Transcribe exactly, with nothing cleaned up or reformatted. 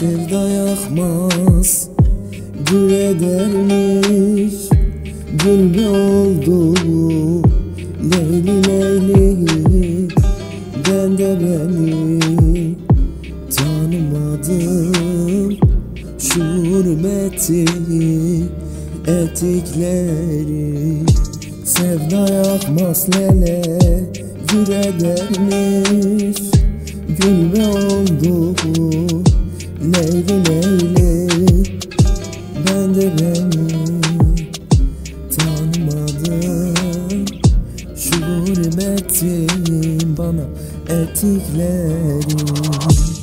Sevda yakmaz, gül edermiş. Gülbe oldu Leyli Leyli, ben de beni tanımadım. Şu hürmeti etikleri, sevda yakmaz lele gül edermiş. Gülbe oldu Leyli Leyli, ben de beni tanımadım. Şu hürmetin bana etikleri.